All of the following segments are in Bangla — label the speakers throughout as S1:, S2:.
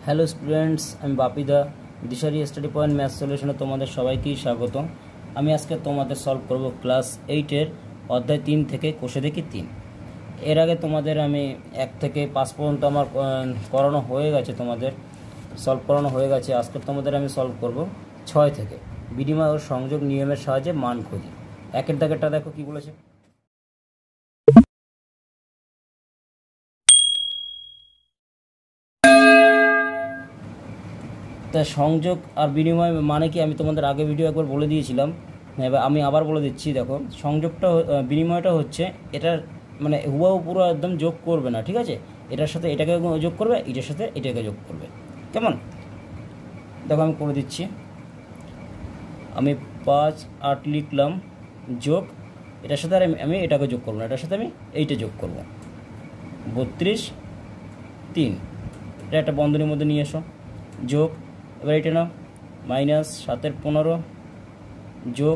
S1: হ্যালো স্টুডেন্টস, আমি বাপিদা দিশারি স্টাডি পয়েন্ট ম্যাথ সলিউশনে তোমাদের সবাইকেই স্বাগত। আমি আজকে তোমাদের সলভ করব ক্লাস 8-এর অধ্যায় 3 থেকে কোষে দেখি 3। এর আগে তোমাদের আমি 1 থেকে 5 পর্যন্ত আমার করানো হয়ে গেছে, তোমাদের সলভ করানো হয়ে গেছে। আজকে তোমাদের আমি সলভ করব 6 থেকে। বিনিময় ও সংযোগ নিয়মের সাহায্যে মান খুঁজি। একের দাগেরটা দেখো কি বলেছে। তা সংযোগ আর বিনিময় মানে কি আমি তোমাদের আগে ভিডিও একবার বলে দিয়েছিলাম, এবার আমি আবার বলে দিচ্ছি। দেখো, সংযোগটা বিনিময়টা হচ্ছে এটার মানে হুবাহু পুরো একদম যোগ করবে না, ঠিক আছে? এটার সাথে এটাকে যোগ করবে, এটার সাথে এটাকে যোগ করবে। কেমন? দেখো আমি করে দিচ্ছি। আমি 5-8 লিখলাম, যোগ এটার সাথে আর আমি এটাকে যোগ করবো না, এটার সাথে আমি এইটা যোগ করব। 32-3 এটা একটা বন্ধনীর মধ্যে নিয়ে এসো, যোগ এবার এটা নাও -7-15 যোগ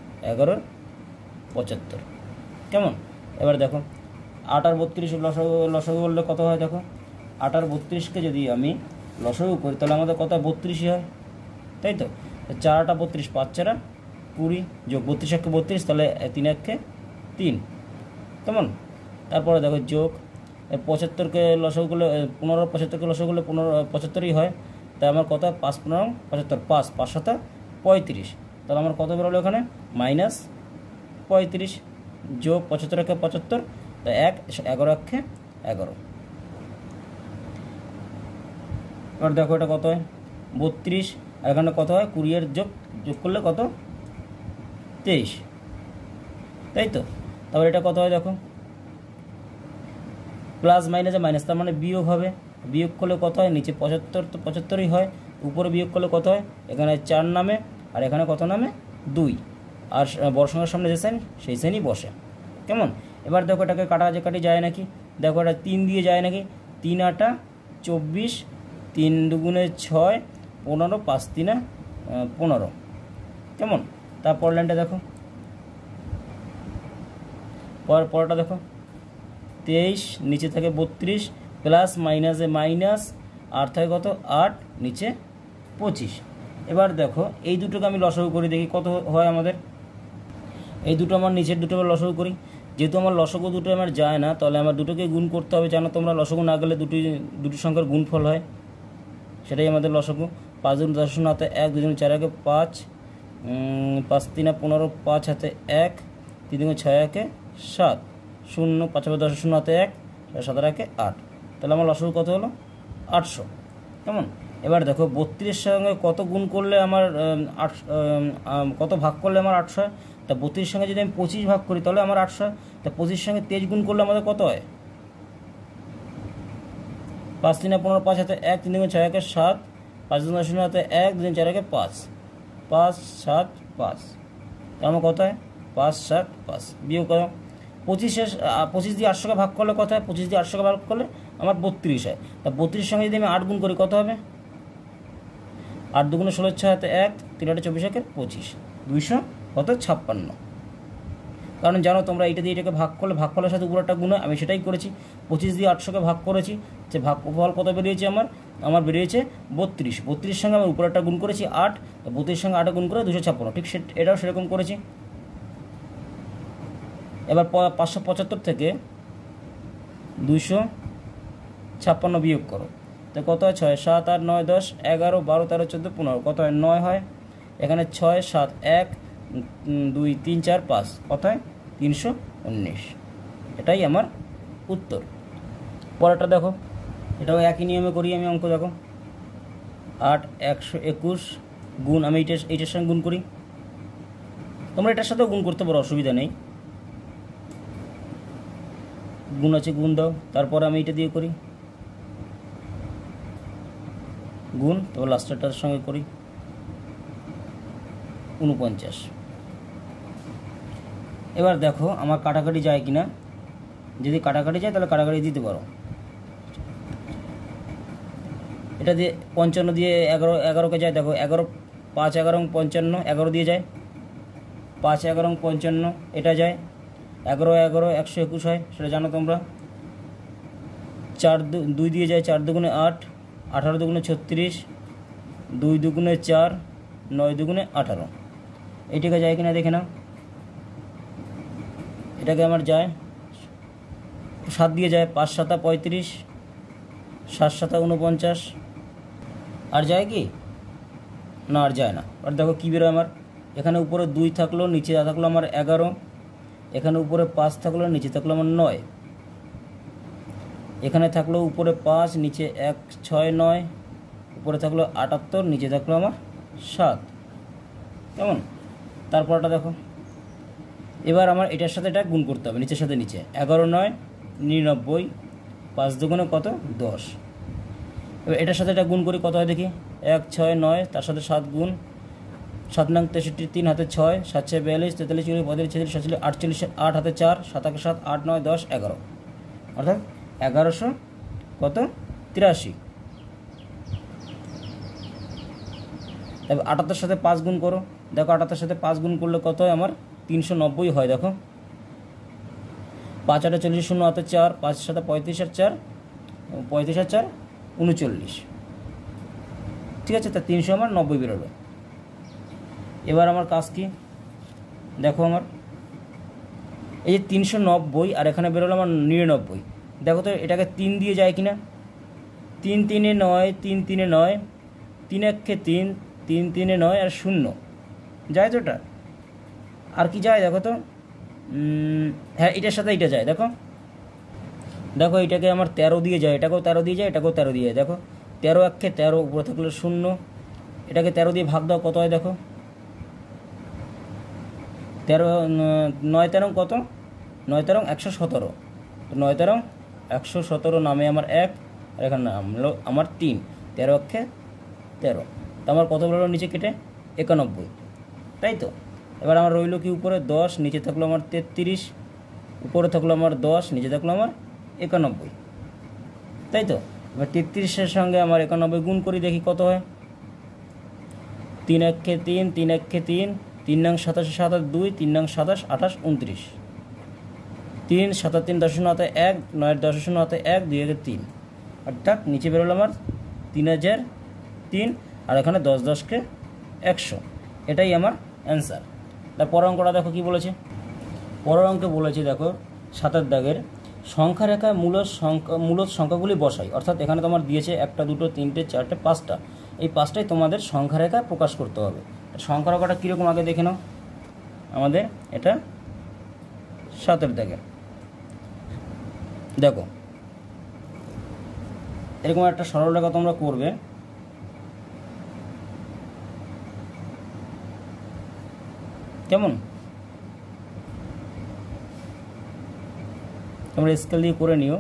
S1: 11-75। কেমন? এবার দেখো 8 আর 32 লসাগু করলে কত হয়? দেখো 8 আর 32কে যদি আমি লসাগু করি তাহলে আমাদের কত হয়? 32ই হয়, তাই তো? 4-8 32, 5-4 20 যোগ 32-1 32, তাহলে 3-1 3। কেমন? তারপরে দেখো যোগ 75কে লসাগু করলে 15, 75কে লসাগু করলে 75ই হয়। তাই আমার কত? 5-15 75, 5-5 35। তাহলে আমার কত বেরোলো এখানে? -35 যোগ 75-1 75, তাই 11-1 11। এবার দেখো এটা কত হয়? 32, আর এখানে কত হয়? 20-এর যোগ করলে কত? 23, তাই তো? তারপর এটা কত হয়? দেখো প্লাস মাইনাসে মাইনাস, তার মানে বিয়োগ হবে। বিয়োগ করলে কত হয়? নিচে 75 তো 75ই হয়, উপরে বিয়োগ করলে কত হয়? এখানে 4 নামে, আর এখানে কত নামে? 2। আর বড় সংখ্যার সামনে যে সাইন সেই সাইনই বসে। কেমন? এবার দেখো এটাকে কাটাকাটি যায় নাকি? দেখো এটা 3 দিয়ে যায় নাকি? 3-8 24, 3 দুগুণে 6 15, 5-3 15। কেমন? তারপর লাইনটা দেখো, পরটা দেখো 23, নিচে থাকে 32, প্লাস মাইনাসে মাইনাস, আর থাকে কত? 8, নিচে 25। এবার দেখো এই দুটোকে আমি লসাগু করি, দেখি কত হয় আমাদের। এই দুটো আমার নিচের দুটো লসাগু করি। যেহেতু আমার লসাগু দুটো আমার যায় না, তাহলে আমার দুটোকে গুণ করতে হবে। জানো তোমরা, লসাগু না গেলে দুটি সংখ্যার গুণফল হয়, সেটাই আমাদের লসাগু। 5 দুগুণ 10 হাতে 1, 2 দুগুণ 4 একে 5, 5-3 15, 5 হাতে 1, 3 দুগুণ 6 একে 7, 0 5 10 0 হাতে 1, 7 একে 8। তাহলে আমার লসাগু কত হলো? 800। কেমন? এবার দেখো 32-এর সঙ্গে কত গুণ করলে আমার কত ভাগ করলে আমার 800 হয়? তা 32-এর সঙ্গে যদি আমি 25 ভাগ করি তাহলে আমার 800 হয়। তা 25-এর সঙ্গে 23 গুণ করলে আমাদের কত হয়? 5-3 15, 5 হাতে 1, 3 দুগুণ 6 একে 7, 5 দুগুণ 0 হাতে 1, 2 দুগুণ 4 একে 5, 5 7 5। তার আমার কত হয়? 5 7 5। বিয়োগ করো 25 দিয়ে 800কে ভাগ করলে কত হয়? 25 দিয়ে 800কে ভাগ করলে আমার 32 হয়। তা 32-এর সঙ্গে যদি আমি 8 গুণ করি কত হবে? 8 দুগুণে 16, 6 হাতে 1, 3 8 24 একে 25, 256। কারণ জানো তোমরা, এইটা দিয়ে এটাকে ভাগ করলে ভাগফলের সাথে উপরেরটা গুণ হয়, আমি সেটাই করেছি। 25 দিয়ে 800কে ভাগ করেছি, যে ভাগফল কত বেরিয়েছে আমার বেরিয়েছে 32। 32-এর সঙ্গে আমার উপরেরটা গুণ করেছি 8, 32-এর সঙ্গে 8 গুণ করে 256। ঠিক এটাও সেরকম করেছি। এবার 575 থেকে 256 বিয়োগ করো, তো কত হয়? 6 7 8 9 10 11 12 13 14 15, কত হয়? 9 হয়। এখানে 6 7 1 2 3 4 5, কত হয়? 319। এটাই আমার উত্তর। পরেরটা দেখো, এটাও একই নিয়মে করি আমি অঙ্ক। দেখো 8 121 গুণ, আমি এইটার সঙ্গে গুণ করি। তোমরা এটার সাথেও গুণ করতে পারো, অসুবিধা নেই। গুণ আছে, গুণ দাও। তারপরে আমি এটা দিয়ে করি গুণ, তারপর লাস্টেরটার সঙ্গে করি 49। এবার দেখো আমার কাটাকাটি যায় কিনা। যদি কাটাকাটি যায় তাহলে কাটাকাটি দিতে পারো। এটা দিয়ে 55 দিয়ে 11কে যায়। দেখো 11 5 11 55, 11 দিয়ে যায়। 5 11 55 এটা যায়। 11 11 121 হয়, সেটা জানো তোমরা। 4 2 দিয়ে যায়, 4 দুগুণে 8, 18 দুগুণে 36, 2 দুগুণে 4, 9 দুগুণে 18। এইটাকে যায় কিনা দেখে নাও। এটাকে আমার যায় 7 দিয়ে যায়, 5 7 35, 7 7 49। আর যায় কি না, আর যায় না। আর দেখো কী বেরোয় আমার, এখানে উপরে 2 থাকলো, নিচে থাকলো আমার 11, এখানে উপরে 5 থাকলো, নিচে থাকলো আমার 9, এখানে থাকলো উপরে 5, নিচে 1 6 9, উপরে থাকলো 78, নিচে থাকলো আমার 7। কেমন? তারপরটা দেখো, এবার আমার এটার সাথে এটা গুণ করতে হবে, নিচের সাথে নিচে। 11 9 99, 5 দুগুণে কত 10। এবার এটার সাথে এটা গুণ করি, কত হয় দেখি। 1 6 9, তার সাথে 7 গুণ, 7 নং 63, 3 হাতে 6, 7 6 42, 43 44 45 46 48, 8 হাতে 4, 7 8 7 8 9 10 11, অর্থাৎ 1100 কত 83। এবার 78 সাথে 5 গুণ করো, দেখো 78 সাথে 5 গুণ করলে কত হয় আমার 390 হয়। দেখো 5 8 40, 0 হাতে 4, 5 7 35 আর 4 35 আর 4 39, ঠিক আছে। তা 300 আমার 90 বেরোলো। এবার আমার কাজ কি দেখো, আমার এই যে 390 আর এখানে বেরোলো আমার 99। দেখো তো এটাকে 3 দিয়ে যায় কিনা। 3 3 9, 3 3 9, 3 1 3, 3 3 9 আর 0 যায় তো। এটা আর কি যায় দেখো তো, হ্যাঁ এটার সাথে এটা যায়। দেখো দেখো এটাকে আমার 13 দিয়ে যায়, এটাকেও 13 দিয়ে যায়, এটাকেও 13 দিয়ে যায়। দেখো 13 1 13, উপরে থাকলে 0, এটাকে 13 দিয়ে ভাগ দাও, কত হয় দেখো। 13 9 13 কত, 9 13 117, 9 13 117 নামে আমার 1, আর এখানে নামলো আমার 3, 13 1 13। তো আমার কত বেরোলো নিচে কেটে 91, তাই তো। এবার আমার রইলো কি উপরে 10, নিচে থাকলো আমার 33, উপরে থাকলো আমার 10, নিচে থাকলো আমার 91, তাই তো। এবার 33-এর সঙ্গে আমার 91 গুণ করি, দেখি কত হয়। 3 1 3, 3 1 3, 3 নং 27 7 2, 3 নং 27 28 29, 3 7 3 10 হাতে 1, 9 10 হাতে 1, 2 1 3, অর্থাৎ নিচে বেরোলো আমার 3003, আর এখানে 10 10 100। এটাই আমার অ্যান্সার। তার পরের অঙ্কটা দেখো কি বলেছে। পরের অঙ্কে বলেছে দেখো 7 দাগের সংখ্যা রেখায় মূলত সংখ্যাগুলি বসাই, অর্থাৎ এখানে তোমার দিয়েছে 1 2 3 4 5টা, এই 5টাই তোমাদের সংখ্যা রেখায় প্রকাশ করতে হবে। সংখ্যা রেখাটা কীরকম আগে দেখে নাও। আমাদের এটা 7 দাগের, দেখো এরকম একটা সরল রেখা তোমরা করবে। কেমন? তোমরা স্কেল দিয়ে করে নিও।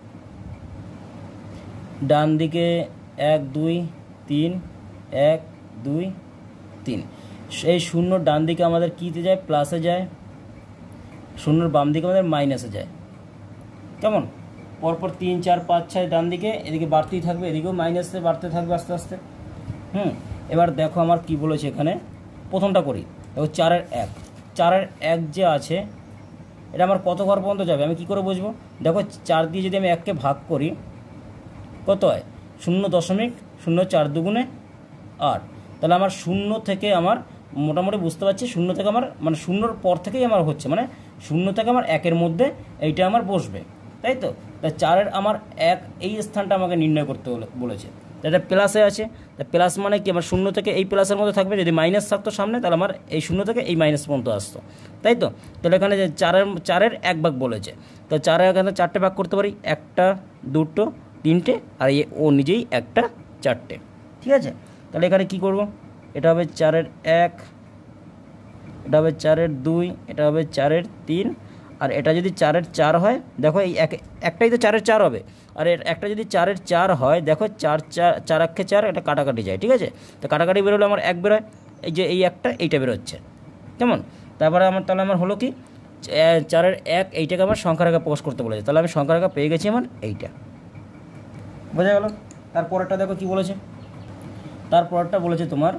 S1: ডান দিকে 1 2 3, 1 2 3, এই 0 ডান দিকে আমাদের কীতে যায়, প্লাসে যায়। 0 বাম দিকে আমাদের মাইনাসে যায়। কেমন? পরপর 3 4 5 6 ডান দিকে, এদিকে বাড়তেই থাকবে, এদিকেও মাইনাসে বাড়তে থাকবে আস্তে আস্তে। এবার দেখো আমার কি বলেছে এখানে, প্রথমটা করি। দেখো 4 1, 4 1 যে আছে এটা আমার কত ঘর পর্যন্ত যাবে আমি কি করে বুঝবো। দেখো 4 দিয়ে যদি আমি 1কে ভাগ করি কত হয়, 0.04 দুগুণে 8। তাহলে আমার 0 থেকে আমার মোটামুটি বুঝতে পারছি, 0 থেকে আমার মানে 0-র পর থেকেই আমার হচ্ছে, মানে 0 থেকে আমার 1-এর মধ্যে এইটা আমার বসবে, তাই তো। তাই 4-এর আমার 1 এই স্থানটা আমাকে নির্ণয় করতে বলেছে। এটা প্লাসে আছে, তা প্লাস মানে কি আমার 0 থেকে এই প্লাসের মধ্যে থাকবে। যদি মাইনাস থাকতো সামনে তাহলে আমার এই 0 থেকে এই মাইনাস পর্যন্ত আসতো, তাই তো। তাহলে এখানে যে 4-এর 1 ভাগ বলেছে, তো 4-এর এখানে 4টে ভাগ করতে পারি, 1টা 2টো 3টে, আর ও নিজেই 1টা 4টে, ঠিক আছে। তাহলে এখানে কি করব, এটা হবে 4-এর 1, এটা হবে 4-এর 2, এটা হবে 4-এর 3, আর এটা যদি 4-এর 4 হয়, দেখো এই একটাই তো 4-এর 4 হবে, আর একটা যদি 4-এর 4 হয়, দেখো 4 4 1 4, এটা কাটাকাটি যায়, ঠিক আছে। তো কাটাকাটি বেরোলে আমার 1 বেরোয়, এই যে এই একটা এইটা বেরোচ্ছে, কেমন। তারপরে আমার তাহলে আমার হলো কি 4-এর 1, এইটাকে আমার সংখ্যা রেখা প্রকাশ করতে বলেছে। তাহলে আমি সংখ্যা রেখা পেয়ে গেছি আমার এইটা, বোঝা গেল। তারপরেরটা দেখো কি বলেছে। তারপরেরটা বলেছে তোমার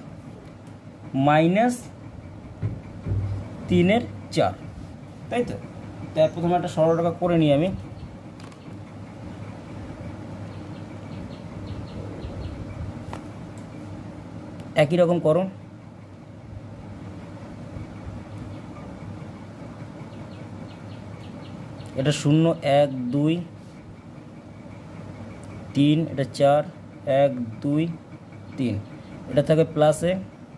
S1: -3-এর 4, তাই তো। তার প্রথমে একটা সরল রেখা করে নিই আমি। একই রকম করো। এটা 0 1 2 3, এটা 4 1 2 3, এটা থাকে প্লাসে,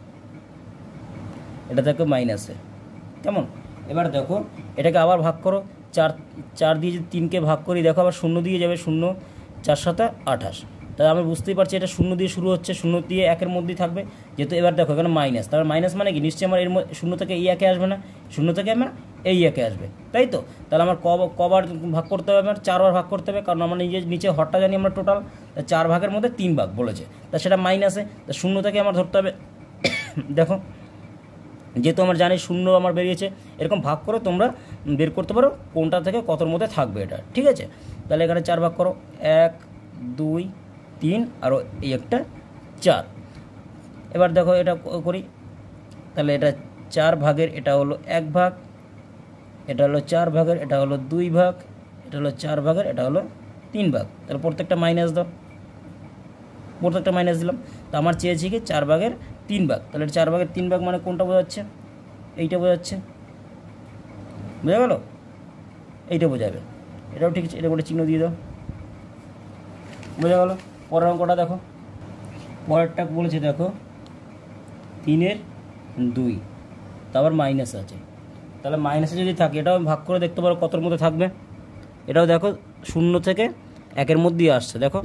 S1: এটা থাকে মাইনাসে। কেমন? এবার দেখো এটাকে আবার ভাগ করো, 4 দিয়ে যদি 3কে ভাগ করি, দেখো আবার 0 দিয়ে যাবে, 0 4 7 28। তাহলে আমি বুঝতেই পারছি এটা 0 দিয়ে শুরু হচ্ছে, 0 দিয়ে 1-এর মধ্যেই থাকবে। যেহেতু এবার দেখো এখানে মাইনাস, তাহলে মাইনাস মানে কি নিশ্চয়ই আমার এর 0 থেকে এই 1-এ আসবে না, 0 থেকে আমার এই 1-এ আসবে, তাই তো? তাহলে আমার কবার ভাগ করতে হবে? আমার 4 বার ভাগ করতে হবে, কারণ আমরা নিচে হরটা জানি আমরা টোটাল 4 ভাগের মধ্যে 3 ভাগ বলেছে, তা সেটা মাইনাসে, তা 0 থেকে আমার ধরতে হবে। দেখো যেহেতু আমার জানি 0 আমার বেরিয়েছে, এরকম ভাগ করে তোমরা বের করতে পারো কোনটা থেকে কতর মধ্যে থাকবে এটা, ঠিক আছে? তাহলে এখানে 4 ভাগ করো, 1 2 3 আরও এই একটা 4। এবার দেখো এটা করি, তাহলে এটা 4 ভাগের এটা হলো 1 ভাগ, এটা হলো 4 ভাগের এটা হলো 2 ভাগ, এটা হলো 4 ভাগের এটা হলো 3 ভাগ। তাহলে প্রত্যেকটা মাইনাস দাও, প্রত্যেকটা মাইনাস দিলাম। তো আমার চেয়েছি কি 4 ভাগের 3 ভাগ, তাহলে 4 ভাগের 3 ভাগ মানে কোনটা বোঝাচ্ছে? এইটা বোঝাচ্ছে, বোঝা গেল? এইটা বোঝাবে, এটাও ঠিক আছে, এটা করে চিহ্ন দিয়ে দাও, বোঝা গেল? পরের অঙ্কটা দেখো, পরেরটা বলেছে দেখো 3-এর 2, তারপর মাইনাস আছে। তাহলে মাইনাসে যদি থাকে এটাও ভাগ করে দেখতে পারো কতর মধ্যে থাকবে। এটাও দেখো 0 থেকে 1-এর মধ্যেই আসছে, দেখো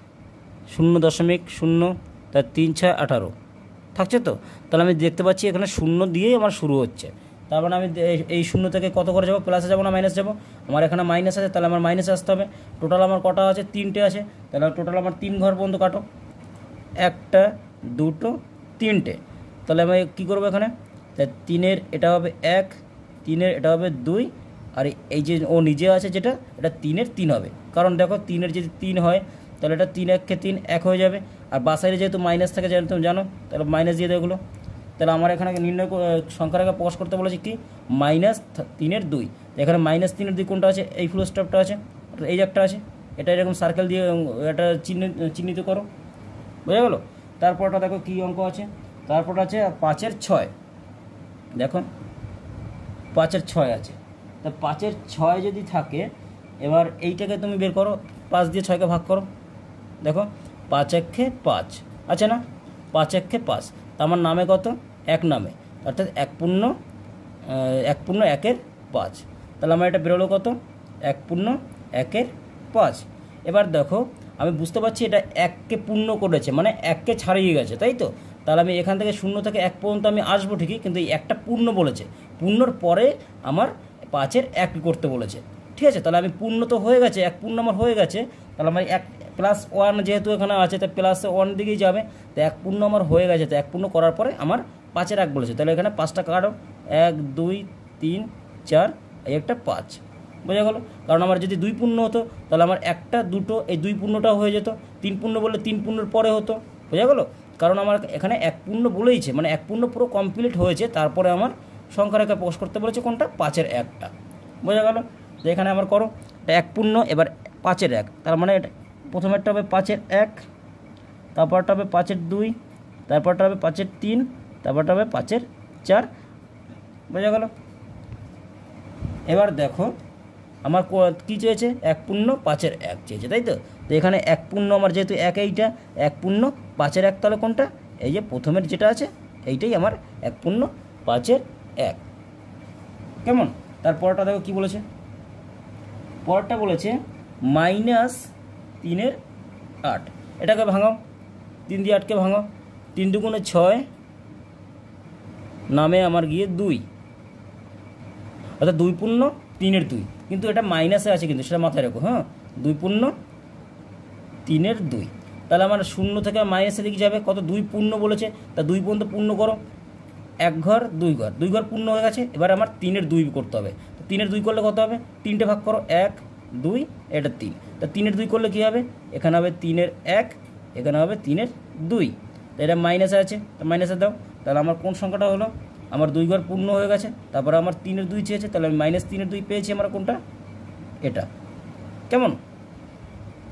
S1: 0.0, তার 3 6 18 থাকছে তো। তাহলে আমি দেখতে পাচ্ছি এখানে 0 দিয়েই আমার শুরু হচ্ছে, তার মানে আমি এই 0 থেকে কত করে যাবো? প্লাসে যাবো না মাইনাস যাবো? আমার এখানে মাইনাস আছে, তাহলে আমার মাইনাসে আসতে হবে। টোটাল আমার কটা আছে? 3টে আছে, তাহলে টোটাল আমার 3 ঘর পর্যন্ত কাটো, 1টা 2টো 3টে। তাহলে আমি কী করবো এখানে? তাই 3-এর এটা হবে 1, 3-এর এটা হবে 2, আর এই যে ও নিজে আছে যেটা, এটা 3-এর 3 হবে, কারণ দেখো 3-এর যদি 3 হয় তাহলে এটা 3 1 কে 3 1 হয়ে যাবে, আর বাসাইলে যেহেতু মাইনাস থাকে তুমি জানো, তাহলে মাইনাস দিয়ে দেয় এগুলো। তাহলে আমার এখানে নির্ণয় সংখ্যাটাকে প্রকাশ করতে বলেছি কি -3-এর 2। এখানে -3-এর 2 কোনটা আছে? এই ফুল স্টপটা আছে, এই যে একটা আছে, এটা এরকম সার্কেল দিয়ে এটা চিহ্নিত করো, বোঝা গেল? তারপরটা দেখো কী অঙ্ক আছে, তারপরটা আছে 5-এর 6। দেখো 5-এর 6 আছে, তা 5-এর 6 যদি থাকে, এবার এইটাকে তুমি বের করো, 5 দিয়ে 6কে ভাগ করো। দেখো 5 1 5 আছে না, 5 1 5, তা আমার নামে কত? 1 নামে, অর্থাৎ 1 × 1-এর 5। তাহলে আমার এটা বেরোলো কত? 1 × 1-এর 5। এবার দেখো আমি বুঝতে পারছি এটা 1কে পূর্ণ করেছে, মানে 1কে ছাড়িয়ে গেছে, তাই তো? তাহলে আমি এখান থেকে 0 থেকে 1 পর্যন্ত আমি আসবো ঠিকই, কিন্তু এই একটা পূর্ণ বলেছে, পূর্ণর পরে আমার 5-এর 1 করতে বলেছে, ঠিক আছে? তাহলে আমি পূর্ণ তো হয়ে গেছে, 1 পূর্ণ আমার হয়ে গেছে, তাহলে আমার 1 + 1 যেহেতু এখানে আছে, তাই +1 দিকেই যাবে, তো 1 পূর্ণ আমার হয়ে গেছে, তো 1 পূর্ণ করার পরে আমার 5-এর 1 বলেছে, তাহলে এখানে 5টা কাটো, 1 2 3 4, এই একটা 5, বোঝা গেল? কারণ আমার যদি 2 পূর্ণ হতো তাহলে আমার 1টা 2টো এই 2 পূর্ণটাও হয়ে যেত, 3 পূর্ণ বললে 3 পূর্ণের পরে হতো, বোঝা গেল? কারণ আমার এখানে 1 পূর্ণ বলেইছে, মানে 1 পূর্ণ পুরো কমপ্লিট হয়েছে, তারপরে আমার সংখ্যাটাকে প্রকাশ করতে বলেছে কোনটা? 5-এর 1টা, বোঝা গেল? তো এখানে আমার করো, এটা 1 পূর্ণ, এবার 5-এর 1, তার মানে এটা প্রথমেরটা হবে 5-এর 1, তারপরটা হবে 5-এর 2, তারপরটা হবে 5-এর 3, তারপরটা হবে 5-এর 4, বোঝা গেল? এবার দেখো আমার কী চেয়েছে? 1 পূর্ণ 5-এর 1 চেয়েছে, তাই তো? তো এখানে 1 পূর্ণ আমার যেহেতু 1, এইটা 1 পূর্ণ 5-এর 1, তাহলে কোনটা? এই যে প্রথমের যেটা আছে এইটাই আমার 1 পূর্ণ 5-এর 1, কেমন? তারপরটা দেখো কী বলেছে, পরেরটা বলেছে -3-এর 8। এটাকে ভাঙাও, 3 দিয়ে 8কে ভাঙাও, 3 × 2 = 6, নামে আমার গিয়ে 2, অর্থাৎ 2 পূর্ণ 3-এর 2, কিন্তু এটা মাইনাসে আছে, কিন্তু সেটা মাথায় রাখো, হ্যাঁ? 2 পূর্ণ 3-এর 2, তাহলে আমার 0 থেকে মাইনাসের দিকে যাবে, কত? 2 পূর্ণ বলেছে, তা 2 পর্যন্ত পূর্ণ করো, 1 ঘর 2 ঘর, 2 ঘর পূর্ণ হয়ে গেছে, এবার আমার 3-এর 2 করতে হবে। তো 3-এর 2 করলে কত হবে? 3টে ভাগ করো, 1 2, এটা 3, তা 3-এর 2 করলে কী হবে? এখানে হবে 3-এর 1, এখানে হবে 3-এর 2, তো এটা মাইনাসে আছে, তো মাইনাসে দাও। তাহলে আমার কোন সংখ্যাটা হলো? আমার 2 ঘর পূর্ণ হয়ে গেছে, তারপরে আমার 3-এর 2 চেয়েছে, তাহলে আমি -3-এর 2 পেয়েছি, আমার কোনটা? এটা, কেমন?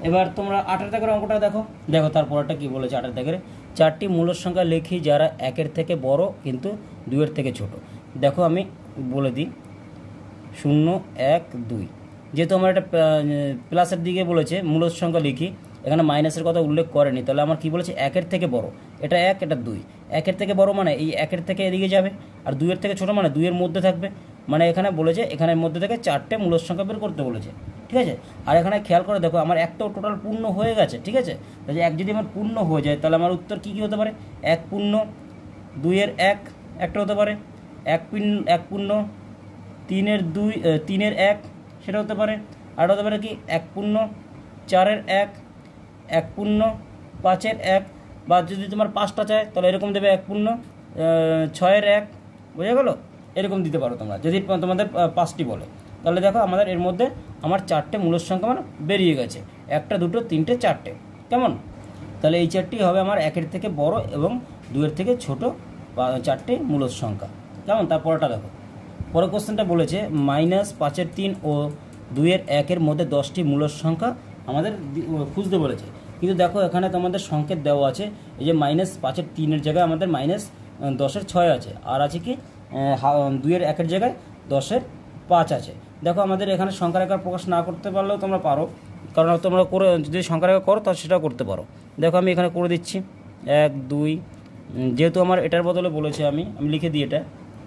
S1: এবার তোমরা 8 দাগের অঙ্কটা দেখো। দেখো তারপরটা কি বলেছে 8 দাগের, 4টি মূলদ সংখ্যা লিখি যারা 1-এর থেকে বড় কিন্তু 2-এর থেকে ছোট। দেখো আমি বলে দিই 0, 1, 2, যেহেতু আমার একটা প্লাসের দিকে বলেছে মূলদ সংখ্যা লিখি, এখানে মাইনাসের কথা উল্লেখ করেনি, তাহলে আমার কি বলেছে 1-এর থেকে বড়, এটা 1 এটা 2, 1-এর থেকে বড় মানে এই 1-এর থেকে এদিকে যাবে, আর 2-এর থেকে ছোট মানে 2-এর মধ্যে থাকবে, মানে এখানে বলেছে এখানের মধ্যে থেকে 4টে মূলদ সংখ্যা বের করতে বলেছে, ঠিক আছে। আর এখানে খেয়াল করে দেখো আমার একটাও টোটাল পূর্ণ হয়ে গেছে, ঠিক আছে। তাহলে 1 যদি আমার পূর্ণ হয়ে যায় তাহলে আমার উত্তর কী কী হতে পারে, 1 পূর্ণ, 2-এর 1 একটা হতে পারে, 1 পূর্ণ, 3-এর 2, 3-এর 1 সেটা হতে পারে, আর হতে পারে কি 1 পূর্ণ, 4-এর 1, 1 পূর্ণ, 5-এর 1, বা যদি তোমার 5টা চায় তাহলে এরকম দেবে 1 পূর্ণ, 6-এর 1, বোঝা গেল, এরকম দিতে পারো তোমরা যদি তোমাদের 5টি বলে। তাহলে দেখো আমাদের এর মধ্যে আমার 4টে মূলদ সংখ্যা মানে বেরিয়ে গেছে, 1টা 2টো 3টে 4টে, কেমন। তাহলে এই 4টি হবে আমার 1-এর থেকে বড় এবং 2-এর থেকে ছোট 4টে মূলদ সংখ্যা, কেমন। তারপরটা দেখো, পরের কোশ্চেনটা বলেছে -5-এর 3 ও 2-এর 1-এর মধ্যে 10টি মূলদ সংখ্যা আমাদের খুঁজতে বলেছে, কিন্তু দেখো এখানে তোমাদের সংকেত দেওয়া আছে, এই যে -5-এর 3-এর জায়গায় আমাদের -10-এর 6 আছে, আর আছে কি 2-এর 1-এর জায়গায় 10-এর 5 আছে। দেখো আমাদের এখানে সংখ্যার আকার প্রকাশ না করতে পারলেও তোমরা পারো, কারণ তোমরা করে যদি সংখ্যার আকার করো তাহলে সেটাও করতে পারো। দেখো আমি এখানে করে দিচ্ছি 1, 2, যেহেতু আমার এটার বদলে বলেছে আমি লিখে দিই, এটা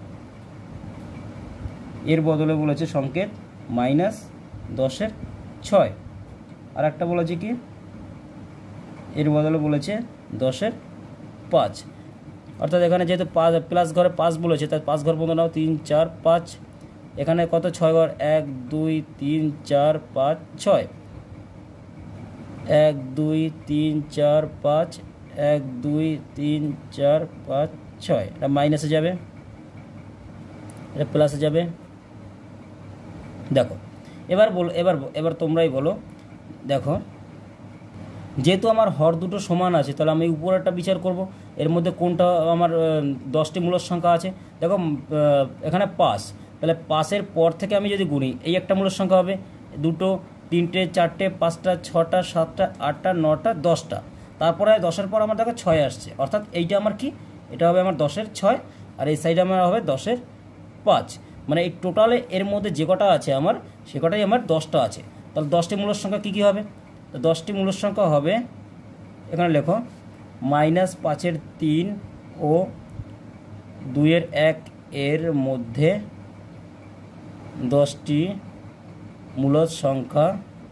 S1: এর বদলে বলেছে সংকেত -10-এর 6, আর একটা বলেছে কি এর বদলে বলেছে 10-এর 5, অর্থাৎ এখানে যেহেতু প্লাস ঘরে 5 বলেছে তাই 5 ঘর পর্যন্ত নাও, 3, 4, 5, এখানে কত 6 ঘর, 1, 2, 3, 4, 5, 6, 1, 2, 3, 4, 5, 1, 2, 3, 4, 5, 6, এটা মাইনাসে যাবে, এটা প্লাসে যাবে। দেখো এবার তোমরাই বলো, দেখো যেহেতু আমার হর দুটো সমান আছে তাহলে আমি উপরেরটা বিচার করব, এর মধ্যে কোনটা আমার 10টি মূলদ সংখ্যা আছে। দেখো এখানে 5, তাহলে 5-এর পর থেকে আমি যদি গুনি এই একটা মূলদ সংখ্যা হবে, 2, 3, 4, 5, 6, 7, 8, 9, 10টা, তারপরে 10-এর পর আমার দেখো 6 আসছে, অর্থাৎ এইটা আমার কি, এটা হবে আমার 10-এর 6, আর এই সাইডে আমার হবে 10-এর 5, মানে এই টোটালে এর মধ্যে যে কটা আছে আমার সে কটাই আমার 10টা আছে। তাহলে 10টি মূলদ সংখ্যা কী কী হবে, তো 10টি মূলদ সংখ্যা হবে, এখানে লেখো -5-এর 3 ও 2-এর 1 এর মধ্যে 10টি মূলদ সংখ্যা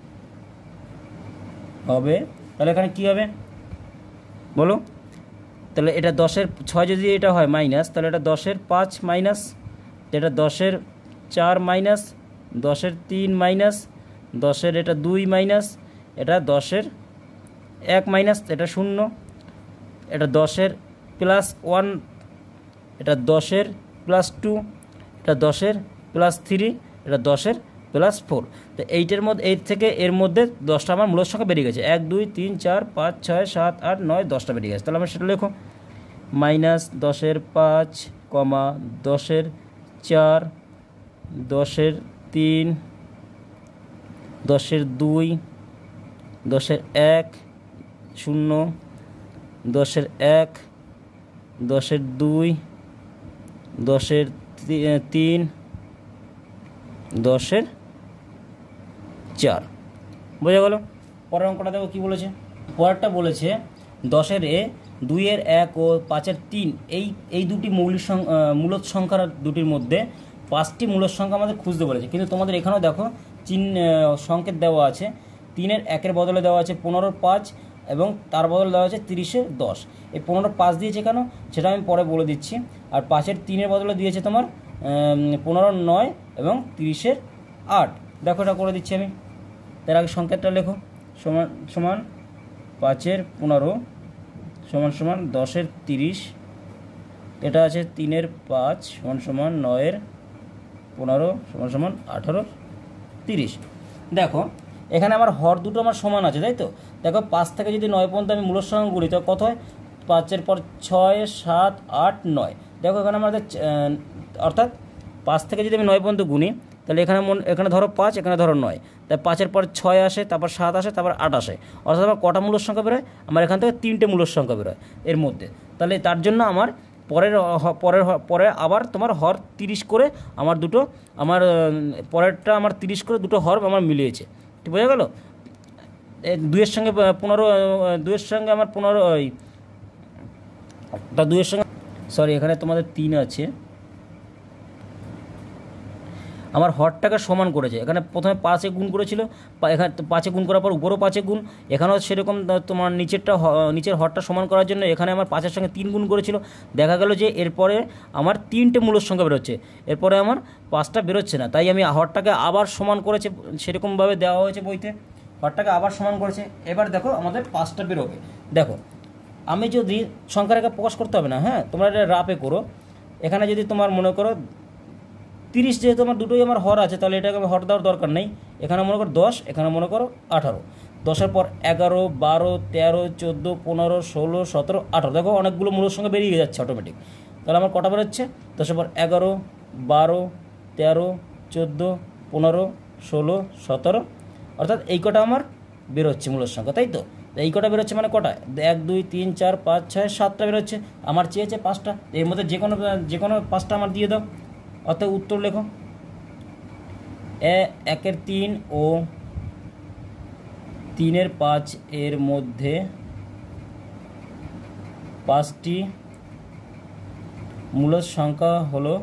S1: হবে। তাহলে এখানে কী হবে বলো, তাহলে এটা 10-এর 6 যদি এটা হয় মাইনাস, তাহলে এটা 10-এর 5 মাইনাস, এটা 10-এর 4 মাইনাস, 10-এর 3 মাইনাস, 10-এর এটা 2 মাইনাস, এটা 10-এর 1 মাইনাস, এটা 0, এটা 10-এর +1, এটা 10-এর +2, এটা 10-এর +3, এটা 10-এর +4। তো এইটার মধ্যে এর থেকে এর মধ্যে 10টা আমার মূলদ সংখ্যা বেরিয়ে গেছে, 1, 2, 3, 4, 5, 6, 7, 8, 9, 10টা বেরিয়ে গেছে। তাহলে আমরা সেটা লেখো -10-এর 5, 10-এর 4, 10-এর 3, 10-এর 2, 10-এর 1, 0, 10-এর 1, 10-এর 2, 10-এর 3, 10-এর 4, বোঝা গেল। পরের অঙ্কটা দেখো কী বলেছে, পরেরটা বলেছে 10-এর 2-এর 1 ও 5-এর 3 এই দুটি মূলদ সংখ্যার দুটির মধ্যে 5টি মূলদ সংখ্যা আমাদের খুঁজতে বলেছে, কিন্তু তোমাদের এখানেও দেখো সংকেত দেওয়া আছে, 3-এর 1-এর বদলে দেওয়া আছে 15-এর 5 এবং তার বদলে দেওয়া আছে 30-এর 10। এই 15-এর 5 দিয়েছে কেন সেটা আমি পরে বলে দিচ্ছি, আর 5-এর 3-এর বদলে দিয়েছে তোমার 15-এর 9 এবং 30-এর 8। দেখো এটা করে দিচ্ছি আমি, তার আগে সংকেতটা লেখো, সমান 5-এর 15 সমান 10-এর 30, এটা আছে 3-এর 5 সমান 9-এর 15 সমান 18-এর 30। দেখো এখানে আমার হর দুটো আমার সমান আছে, তাই তো। দেখো 5 থেকে যদি 9 পর্যন্ত আমি মূলদ সংখ্যা গুলি তো কত হয়, 5-এর পর 6, 7, 8, 9। দেখো এখানে আমাদের অর্থাৎ 5 থেকে যদি আমি 9 পর্যন্ত গুনি তাহলে এখানে ধরো 5, এখানে ধরো 9, তাই 5-এর পর 6 আসে, তারপর 7 আসে, তারপর 8 আসে, অর্থাৎ আমার কটা মূলদ সংখ্যা বেরোয়? আমার এখান থেকে 3টে মূলদ সংখ্যা বেরোয় এর মধ্যে। তাহলে তার জন্য আমার পরে আবার তোমার হর 30 করে আমার দুটো, আমার পরেরটা আমার 30 করে দুটো হর আমার মিলিয়েছে, ঠিক বোঝা গেল? 2-এর সঙ্গে 15, 2-এর সঙ্গে আমার 15, তা 2-এর সঙ্গে সরি এখানে তোমাদের 3 আছে, আমার হরটাকে সমান করেছে। এখানে প্রথমে 5-এ গুণ করেছিল, এখানে 5-এ গুণ করার পর উপরও 5-এ গুণ, এখানেও সেরকম তোমার নিচের হরটা সমান করার জন্য এখানে আমার 5-এর সঙ্গে 3 গুণ করেছিল। দেখা গেল যে এরপরে আমার 3টে মূলদ সংখ্যা বেরোচ্ছে, এরপরে আমার 5টা বেরোচ্ছে না, তাই আমি হরটাকে আবার সমান করেছে, সেরকমভাবে দেওয়া হয়েছে বইতে, হরটাকে আবার সমান করেছে। এবার দেখো আমাদের 5টা বেরোবে। দেখো আমি যদি সংখ্যাটাকে প্রকাশ করতে হবে না, হ্যাঁ, তোমরা এটা রাপে করো। এখানে যদি তোমার মনে করো 30, যেহেতু আমার দুটোই আমার হর আছে, তাহলে এটাকে আমি হর দেওয়ার দরকার নেই। এখানে মনে করো 10, এখানে মনে করো 18, 10-এর পর 11, 12, 13, 14, 15, 16, 17, 18, দেখো অনেকগুলো মূলদ সংখ্যা বেরিয়ে যাচ্ছে অটোমেটিক। তাহলে আমার কটা বেরোচ্ছে? 10-এর পর 11, 12, 13, 14, 15, 16, 17, অর্থাৎ এই কটা আমার বেরোচ্ছে মূলদ সংখ্যা, তাই তো? এই কটা বেরোচ্ছে মানে কটা? 1, 2, 3, 4, 5, 6, 7টা বেরোচ্ছে। আমার চেয়েছে 5টা, এর মধ্যে যে কোনো 5টা আমার দিয়ে দাও। অর্থাৎ উত্তর লেখো, 1-এর 3 ও 3-এর 5 এর মধ্যে 5টি মূলদ সংখ্যা হলো,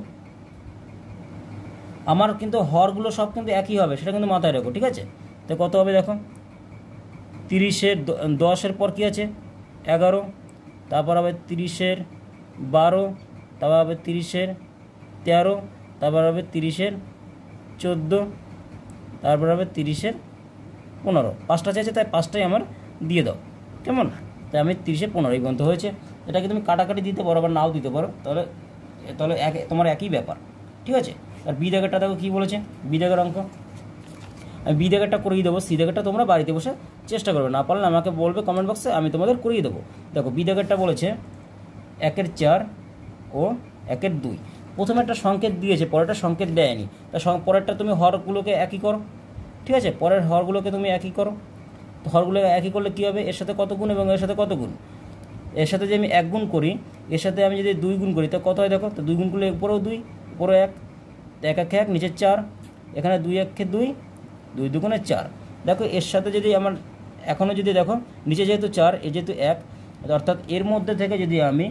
S1: আমার কিন্তু হরগুলো সব কিন্তু একই হবে, সেটা কিন্তু মাথায় রাখো, ঠিক আছে? তো কত হবে দেখো, 30-এর 10-এর পর কী আছে? 11, তারপর হবে 30-এর 12, তারপর হবে 30-এর 13, তারপর হবে 30-এর 14, তারপর হবে 30-এর 15। 5টা চাইছে, তাই 5টাই আমার দিয়ে দাও, কেমন? তাই আমি 30-এর 15 এই পর্যন্ত হয়েছে। এটাকে তুমি কাটাকাটি দিতে পারো, আবার নাও দিতে পারো, তাহলে তোমার একই ব্যাপার, ঠিক আছে? আর বি দাগেরটা দেখো কী বলেছে, বি দাগের অঙ্ক আমি বি দাগেরটা করিয়ে দেবো, সি দাগেরটা তোমরা বাড়িতে বসে চেষ্টা করবে, না পারলে আমাকে বলবে কমেন্ট বক্সে, আমি তোমাদের করিয়ে দেবো। দেখো বি দাগেরটা বলেছে 1-এর 4 ও 1-এর 2, প্রথমে একটা সংকেত দিয়েছে, পরেরটা সংকেত দেয়নি, তা পরেরটা তুমি হরগুলোকে একই করো, ঠিক আছে? পরের হরগুলোকে তুমি একই করো। তো হরগুলো একই করলে কী হবে? এর সাথে কত গুণ এবং এর সাথে কত গুণ? এর সাথে যে আমি 1 গুণ করি, এর সাথে আমি যদি 2 গুণ করি, তো কত হয় দেখো? তো 2 গুণ করলে উপরেও 2, উপরেও 1, 1 1 1, নিচে 4, এখানে 2 1 2, 2 2 4। দেখো এর সাথে যদি আমার এখনও যদি দেখো নিচে যেহেতু 4, এ যেহেতু 1, অর্থাৎ এর মধ্যে থেকে যদি আমি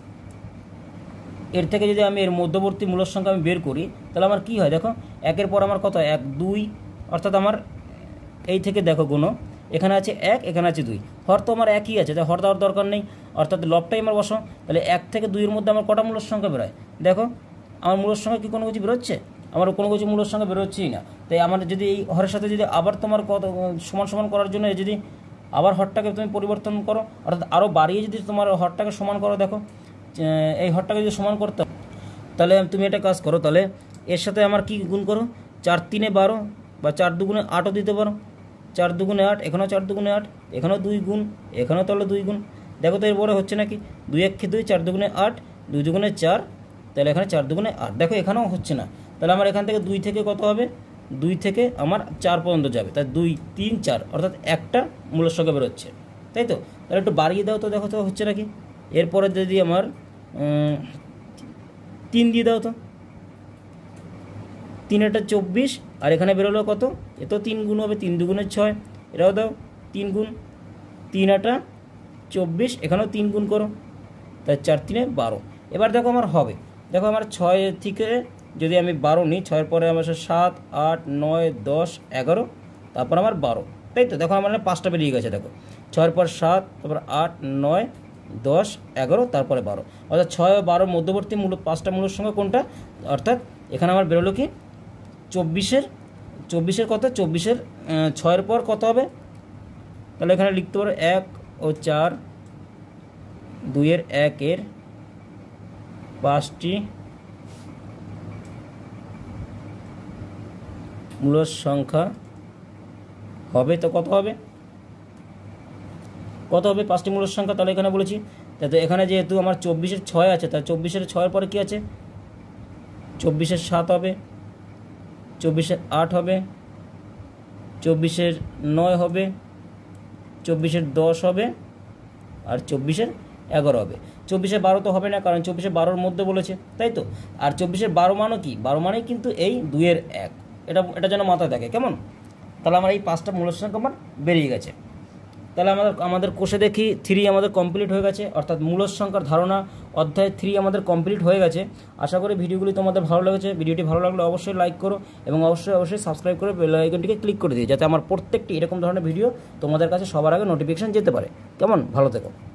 S1: এর মধ্যবর্তী মূলদ সংখ্যা আমি বের করি, তাহলে আমার কী হয় দেখো, 1-এর পর আমার কত? 1 2, অর্থাৎ আমার এই থেকে দেখো গুণ, এখানে আছে 1, এখানে আছে 2, হর তো আমার একই আছে, তাই হর দেওয়ার দরকার নেই, অর্থাৎ লবটাই আমার বসো। তাহলে 1 থেকে 2-এর মধ্যে আমার কটা মূলদ সংখ্যা বেরোয়? দেখো আমার মূলদ সংখ্যা কি কোনো কিছু বেরোচ্ছে? আমার কোনো কিছু মূলদ সংখ্যা বেরোচ্ছেই না। তাই আমার যদি এই হরের সাথে যদি আবার তোমার কত সমান করার জন্য যদি আবার হরটাকে তুমি পরিবর্তন করো, অর্থাৎ আরও বাড়িয়ে যদি তোমার হরটাকে সমান করো, দেখো এই হরটাকে যদি সমান করতে, তাহলে তুমি একটা কাজ করো, তাহলে এর সাথে আমার কি গুণ করো, 4 3 12 বা 4 2 8ও দিতে পারো, 4 2 8, এখানেও 4 2 8, এখানেও 2 গুণ, এখানেও তাহলে 2 গুণ। দেখো তো এরপরে হচ্ছে নাকি 2 1 2, 4 2 8, 2 2 4, তাহলে এখানে 4 2 8, দেখো এখানেও হচ্ছে না। তাহলে আমার এখান থেকে 2 থেকে কত হবে? 2 থেকে আমার 4 পর্যন্ত যাবে, তাই 2 3 4, অর্থাৎ একটা মূলদ সংখ্যা বেরোচ্ছে, তাই তো? তাহলে একটু বাড়িয়ে দাও তো, দেখো তো হচ্ছে নাকি। এরপরে যদি আমার 3 দিয়ে দাও তো, 3 এটা 24, আর এখানে বেরোলো কত? এ তো 3 গুণ হবে, 3 2 6, এটাও দাও 3 গুণ, 3 এটা 24, এখানেও 3 গুণ করো, তাই 4 3 12। এবার দেখো আমার হবে, দেখো আমার 6 থেকে যদি আমি 12 নিই, 6-এর পরে আমার 7 8 9 10 11, তারপর আমার 12, তাই তো? দেখো আমার 5টা বেরিয়ে গেছে, দেখো 6-এর পর 7, তারপর 8 9 10 11, তারপরে 12, অর্থাৎ 6 ও 12 মধ্যবর্তী 5টা মূলদ সংখ্যা কোনটা? অর্থাৎ এখানে আমার বেরোলো কি 24-এর কত? 24-এর 6-এর পর কত হবে? তাহলে এখানে লিখতে পারো 1 ও 4, 2-এর 1-এর 5টি মূলদ সংখ্যা হবে। তো কত হবে? 5টি মূলদ সংখ্যা, তাহলে এখানে বলেছি, তাই এখানে যেহেতু আমার 24-এর 6 আছে, তাই 24-এর 6-এর পরে কী আছে? 24-এর 7 হবে, 24-এর 8 হবে, 24-এর 9 হবে, 24-এর 10 হবে, আর 24-এর 11 হবে। 24-এর 12 তো হবে না, কারণ 24-এর 12-র মধ্যে বলেছে, তাই তো। আর 24-এর 12 মানও কি? 12 মানেই কিন্তু এই 2-এর 1, এটা যেন মাথায় থাকে, কেমন? তাহলে আমার এই 5টা মূলদ সংখ্যা আমার বেরিয়ে গেছে। তাহলে আমাদের কোষে দেখি 3 আমাদের কমপ্লিট হয়ে গেছে, অর্থাৎ মূলদ সংখ্যার ধারণা অধ্যায় 3 আমাদের কমপ্লিট হয়ে গেছে। আশা করি ভিডিওগুলি তোমাদের ভালো লেগেছে। ভিডিওটি ভালো লাগলে অবশ্যই লাইক করো এবং অবশ্যই সাবস্ক্রাইব করে বেল আইকনটিকে ক্লিক করে দিও, যাতে আমার প্রত্যেকটি এরকম ধরনের ভিডিও তোমাদের কাছে সবার আগে নোটিফিকেশন যেতে পারে। কেমন? ভালো থেকো।